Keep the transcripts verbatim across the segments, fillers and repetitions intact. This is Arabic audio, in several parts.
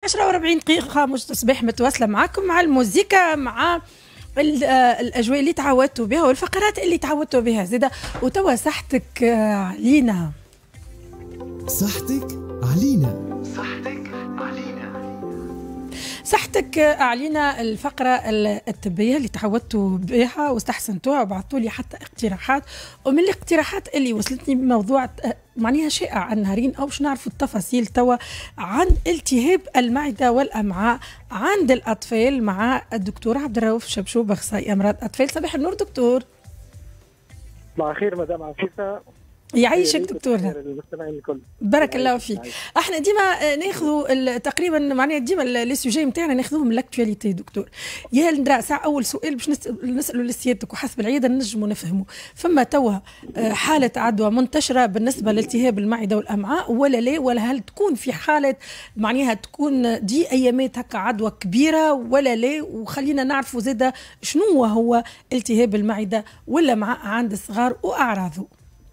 عشرة وأربعين دقيقة مش تصبح متواصلة معاكم مع الموسيقى، مع الأجواء اللي تعودتوا بها والفقرات اللي تعودتوا بها زيدا. وتوا صحتك علينا، صحتك علينا، صحتك علينا، صحتك علينا. الفقرة الطبية اللي تعودتوا بها واستحسنتوها وبعثوا لي حتى اقتراحات، ومن الاقتراحات اللي وصلتني بموضوع معناها شائع عن نهارين أو باش نعرفوا التفاصيل توا عن التهاب المعدة والأمعاء عند الأطفال مع الدكتور عبد الرؤوف شبشوب، أخصائي أمراض أطفال. صباح النور دكتور. صباح الخير مدام عفيفة. يعيشك دكتور. المستمعين الكل. بارك الله فيك. احنا ديما ناخذوا تقريبا معناها ديما لي سوجي نتاعنا ناخذوهم من لاكتواليتي دكتور. يا ندرا ساعه اول سؤال باش نسالوا لسيادتك وحسب العياده نجموا نفهموا. فما توا حاله عدوى منتشره بالنسبه لالتهاب المعده والامعاء ولا لا؟ ولا هل تكون في حاله معناها تكون دي ايامات هكا عدوى كبيره ولا لا؟ وخلينا نعرفوا زاده شنو هو التهاب المعده والامعاء عند الصغار واعراضه.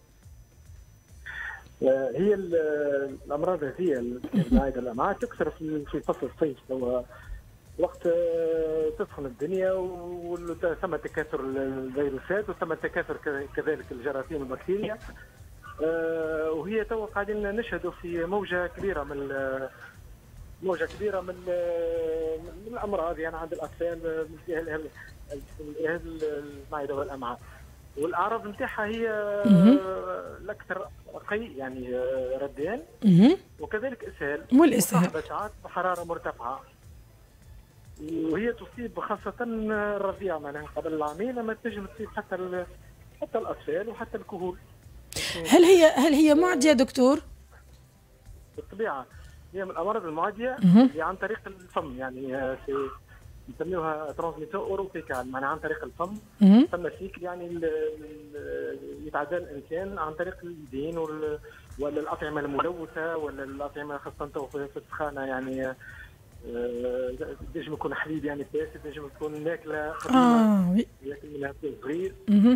هي الامراض هذه المعده الامعاء تكثر في فصل الصيف، هو وقت تسخن الدنيا وثم تكاثر الفيروسات وثم تكاثر كذلك الجراثيم والبكتيريا، وهي تو قاعدين نشهدوا في موجه كبيره من موجه كبيره من من الامراض يعني عند الاطفال مثل المعده والامعاء. والاعراض نتاعها هي الاكثر قي يعني ردان وكذلك اسهال والاسهال وساعات بحراره مرتفعه، وهي تصيب خاصه الرضيع معناها قبل العامين، لما تنجم تصيب حتى حتى الاطفال وحتى الكهول. هل هي هل هي معديه دكتور؟ بالطبيعه هي من الامراض المعديه اللي عن طريق الفم، يعني في نسميوها ترانسميسيون اوروفيكال، معناها عن طريق الفم. ثم سيكل يعني يتعدى الانسان عن طريق اليدين ولا الاطعمه الملوثه ولا الاطعمه خاصه في السخانه، يعني ينجم يكون حليب يعني فاسد، ينجم يكون ماكله اه ياكل منها صغير،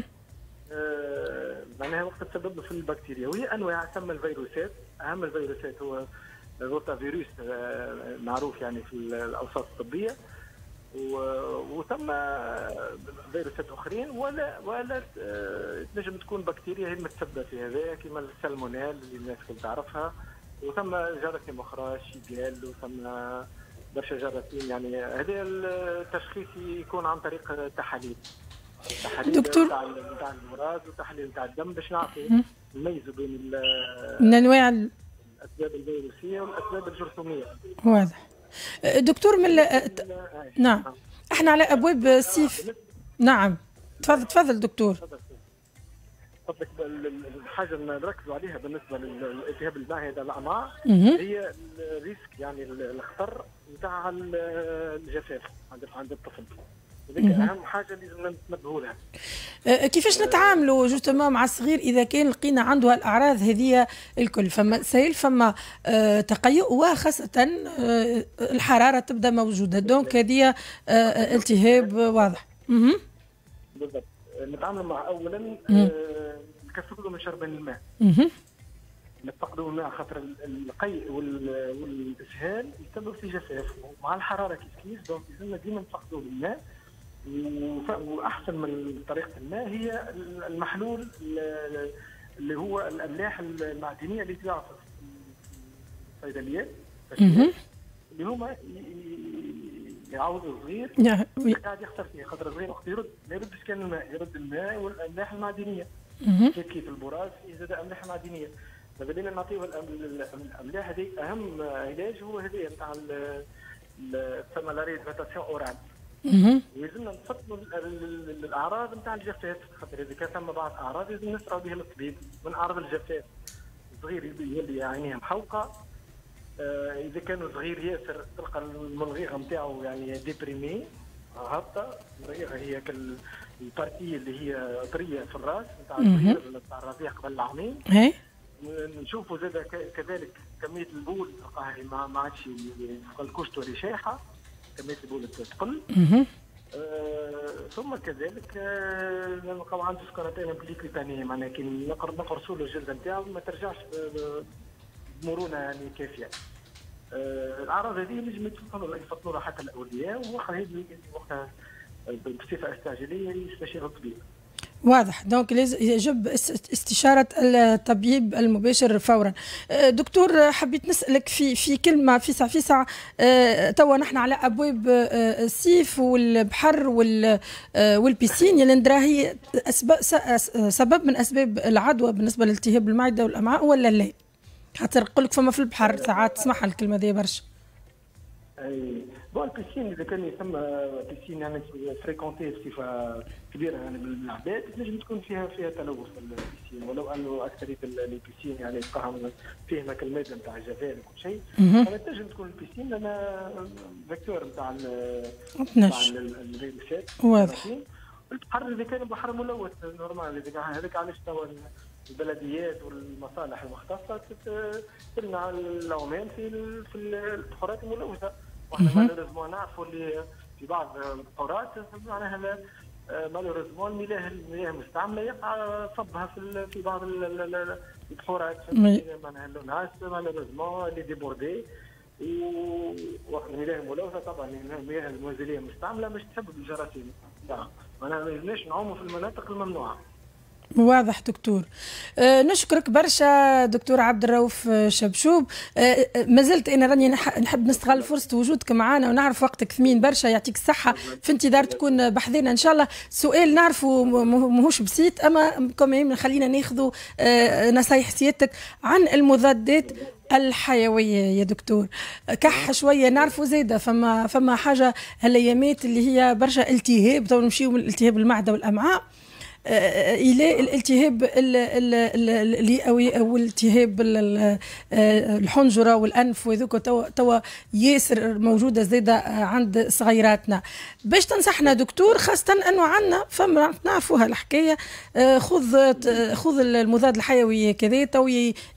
معناها وقت تسبب في البكتيريا. وهي انواع ثم الفيروسات، اهم الفيروسات هو الروتا فيروس معروف يعني في الاوساط الطبيه، وثم فيروسات اخرين ولا ولا تنجم تكون بكتيريا هي المتسببه في هذا كما السالمونيل اللي الناس كل تعرفها، وثم جراثيم اخرى شيجال وثم برشا جراثيم. يعني هذا التشخيص يكون عن طريق التحاليل التحاليل دكتور نتاع المرض والتحاليل نتاع الدم باش نعرفوا نميزوا بين الانواع الاسباب الفيروسيه والاسباب الجرثوميه. واضح دكتور. من نعم احنا على ابواب الصيف. نعم تفضل تفضل دكتور. فضلك الحاجه اللي نركزوا عليها بالنسبه للالتهاب المعده الامعاء هي الريسك، يعني الخطر نتاع الجفاف عند عند الطفل. هذيك اهم حاجه لازم ننتبهوا لها. كيفاش نتعاملوا جوستومون مع الصغير اذا كان لقينا عنده الاعراض هذه الكل؟ فما سائل فما آه تقيؤ وخاصه آه الحراره تبدا موجوده، دونك هذه آه التهاب واضح. بالضبط. نتعاملوا مع اولا نكثروا من شرب الماء، نفقدوا الماء خاطر القيء والاسهال يسبب في جفاف، ومع الحراره كيف كيف، دونك لازمنا ديما نفقدوا الماء. واحسن من طريقه الماء هي المحلول اللي هو الاملاح المعدنيه اللي تباع في الصيدليات اللي هما يعوضوا الصغير قاعد يخسر فيه، خاطر الصغير وقت يرد ما يردش كان الماء، يرد الماء والاملاح المعدنيه. كيف البراز يزيد املاح معدنيه، فبدينا نعطيوه الاملاح هذه. اهم علاج هو هذا نتاع تسمى لا ريدفاتاسيون اورال. لازمنا نفصلوا الاعراض نتاع الجفاف، خاطر اذا كان ثم بعض اعراض لازم نسرعوا بها للطبيب. من اعراض الجفاف الصغير يولي عينيه محوقه، آه اذا كان صغير ياسر تلقى المنغيغه نتاعو يعني ديبريمي هابطه. المنغيغه هي كالبارتيه اللي هي طريه في الراس نتاع الصغير نتاع الرضيع قبل العامين. نشوفوا زاد كذلك كميه البول تلقاها ما عادش الكشت ولا شايحه، كميه البول تقل. آه ثم كذلك آه نلقاو عنده سكرتين بليكليتانيه، معناها كي نقرصوا له الجلده نتاعو ما ترجعش بمرونه يعني كافيه. آه الاعراض هذه نجم يفصلوا يفصلوها حتى الاولياء، ووقتها وقتها بصفه استعجاليه يستشير الطبيب. واضح. دونك يجب استشارة الطبيب المباشر فورا. دكتور حبيت نسألك في في كلمة في ساعة في ساعة توا نحن على أبواب الصيف والبحر والبيسين اللي ندرا هي سبب من أسباب العدوى بالنسبة لالتهاب المعدة والأمعاء ولا لا؟ خاطر نقول لك فما في البحر ساعات تسمعها الكلمة دي برشا. اي بون البيسين اذا كان يسمى بيسين يعني فريكونتي بصفه كبيره يعني من العباد تنجم تكون فيها فيها تلوث البيسين، ولو انه اكثريه البيسين يعني تلقاهم فيه الماده نتاع الجفاف وكل شيء، تنجم تكون البيسين لان فيكتور نتاع نتاع الفيروسات. واضح. البحر اذا كان بحر ملوث نورمال، هذاك علاش توا البلديات والمصالح المختصه تمنع العمال في في البحورات الملوثه. واحنا مالوريزمون نعرفوا اللي في بعض البحورات معناها مالوريزمون المياه المياه المستعمله يقع صبها في في بعض البحورات، معناها الناس مالوريزمون اللي ديبوردي والمياه الملوثه. طبعا المياه المنزليه المستعمله مش تسبب الجراثيم، معناها ما يلزمناش نعوموا في المناطق الممنوعه. واضح دكتور. أه نشكرك برشا دكتور عبد الرؤوف شبشوب. أه ما زلت انا راني نحب نستغل فرصه وجودك معنا ونعرف وقتك ثمين برشا، يعطيك الصحه، في انتظار تكون بحذنا ان شاء الله. سؤال نعرفه ماهوش بسيط اما كمان خلينا ناخذوا أه نصايح سيادتك عن المضادات الحيويه يا دكتور. كح شويه نعرفوا زاده فما فما حاجه هالايامات اللي هي برشا التهاب، تو نمشيو من التهاب المعده والامعاء الى الالتهاب الرئوي او التهاب الحنجره والانف، وذوك توا توا ياسر موجوده زاده عند صغيراتنا. باش تنصحنا دكتور خاصه انه عندنا فما نعرفوها الحكايه، خذ خذ المضاد الحيوي كذا تو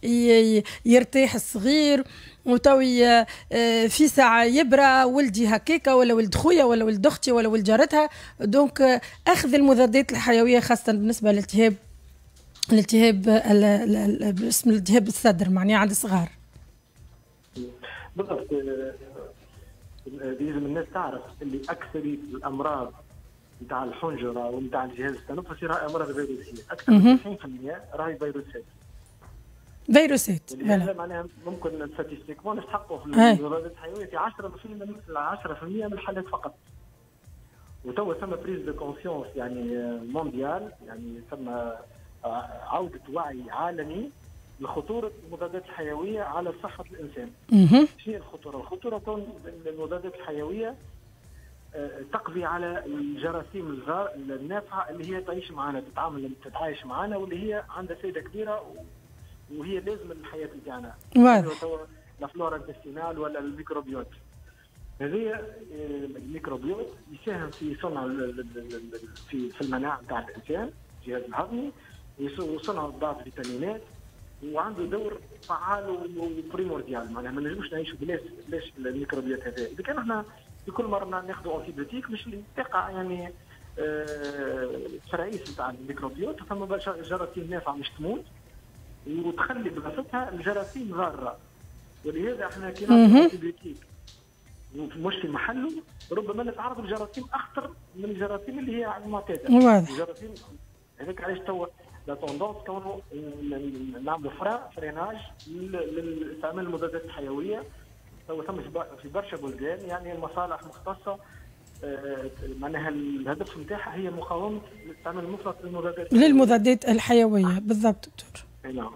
يرتاح الصغير وتوي في ساعة يبرى ولدي هكاكا ولا ولد خويا ولا ولد اختي ولا ولد جارتها. دونك اخذ المضادات الحيويه خاصه بالنسبه للالتهاب الالتهاب باسم الالتهاب الصدر معناها عند الصغار. بالضبط. لازم الناس تعرف اللي اكثريه الامراض نتاع الحنجره ونتاع الجهاز التنفسي راهي امراض فيروسيه، اكثر من تسعين بالمئة راهي فيروسات. فيروسات هذا معناها ممكن ستاتستيكمون نستحقوا في المضادات الحيويه في عشرة بالمئة من الحالات فقط. وتوا ثم بريز دو كونسيونس يعني مونديال، يعني ثم عوده وعي عالمي لخطوره المضادات الحيويه على صحه الانسان. شنو الخطوره؟ الخطوره كون المضادات الحيويه تقضي على الجراثيم النافعه اللي هي تعيش معنا، تتعامل تتعايش معنا، واللي هي عندها فائده كبيره وهي لازم الحياه نتاعنا. واضح. لا فلورا انتستينال ولا الميكروبيوت. هذه الميكروبيوت يساهم في صنع في في المناعه نتاع الانسان، الجهاز الهضمي، وصنع بعض الفيتامينات، وعنده دور فعال وبريمورديال. معناها ما نجموش نعيشوا بلاش بلاش الميكروبيوت هذا. اذا كان احنا في كل مره ناخذوا انتيبيوتيك مش تقع يعني الفرايس نتاع الميكروبيوت، ثم جراثيم نافعه مش تموت وتخلي بلاصتها الجراثيم ضاره. ولهذا احنا كي نعطيو انتيبيوتيك مش في محله ربما نتعرض لجراثيم اخطر من الجراثيم اللي هي المعتاده. الجراثيم هذاك علاش توا لا توندونس كونوا نعملوا فرا فريناج لاستعمال المضادات الحيويه. توا ثم في برشا بلدان يعني المصالح المختصه معناها الهدف نتاعها هي مقاومه الاستعمال المفرط للمضادات للمضادات الحيويه. بالضبط دكتور. نعم.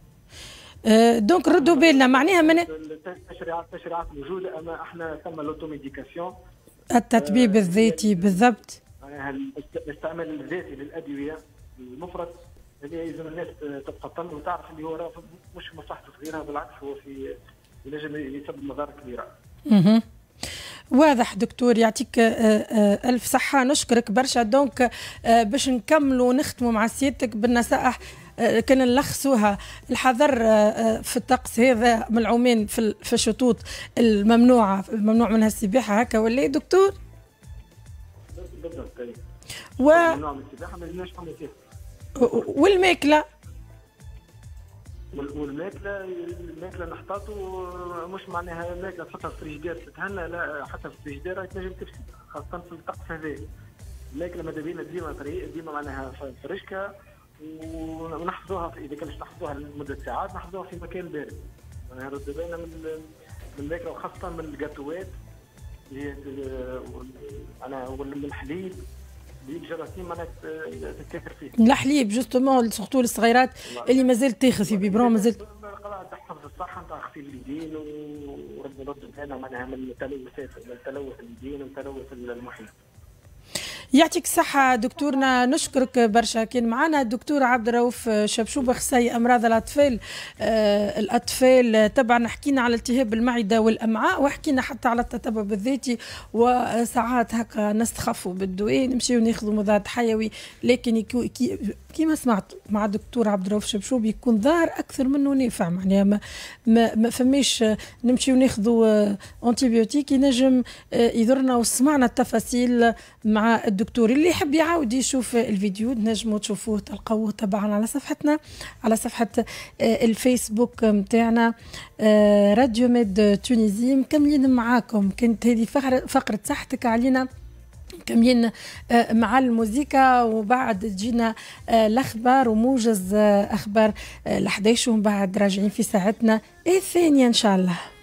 دونك ردوا بالنا معناها من التشريعات التشريعات موجوده، اما احنا ثم لوتوميديكاسيون التطبيب آه الذاتي. بالضبط. معناها الاستعمال الذاتي للادويه المفرط هذه لازم الناس تتفطن وتعرف اللي هو مش مصلحته صغيره، بالعكس هو في ينجم يسبب مضار كبيره. اها واضح دكتور، يعطيك ألف صحة، نشكرك برشا. دونك باش نكملوا ونختموا مع سيادتك بالنصائح كان نلخصوها. الحذر في الطقس هذا من العومان في الشطوط الممنوعة الممنوع منها السباحة هكا ولا دكتور؟ بالضبط. و... ممنوع من السباحة ما لازمناش نعملوا فيها. والماكلة؟ والماكله الماكله نحتاطوا مش معناها ماكله تحطها في الفريجيدير تتهنى، لا حتى في الفريجيدير تنجم تفسد، خاصه في الطقس هذا. الماكله ماذا بينا ديما طريق ديما معناها فرشكه، ونحفظوها اذا كانش نحفظوها لمده ساعات نحفظوها في مكان بارد. معناها رد بالنا من من الماكله وخاصه من الجاتوات اللي انا من الحليب اللي الجراثيم معناها تتكاثر فيه. الحليب جوستومون سورتو الصغيرات اللي مازال تاخذ في بيبرون مازال تحفظ الصحه نتاع غسيل اليدين ورد رد بالنا معناها من التلوثات من تلوث اليدين وتلوث المحيط. يعطيك الصحة دكتورنا، نشكرك برشا. كان معنا الدكتور عبد الرؤوف شبشوب أخصائي أمراض الأطفال. آه الأطفال طبعا حكينا على التهاب المعدة والأمعاء، وحكينا حتى على التطبب الذاتي، وساعات هكا نستخفوا بالدواء نمشيو ناخذوا مضاد حيوي، لكن يكو كي كيما سمعت مع الدكتور عبد الرؤوف شبشوب يكون ضار أكثر منه نافع. معناها ما, ما, ما فماش نمشيو ناخذوا أنتيبيوتيك ينجم يضرنا. وسمعنا التفاصيل مع الدكتور. اللي يحب يعاود يشوف الفيديو نجموا تشوفوه تلقوه طبعا على صفحتنا، على صفحة الفيسبوك متاعنا راديو ميد تونيزي. مكملين معاكم، كانت هذه فقرة صحتك علينا، مكملين مع الموسيقى، وبعد تجينا الأخبار وموجز أخبار الحديش، ومن بعد راجعين في ساعتنا الثانية إن شاء الله.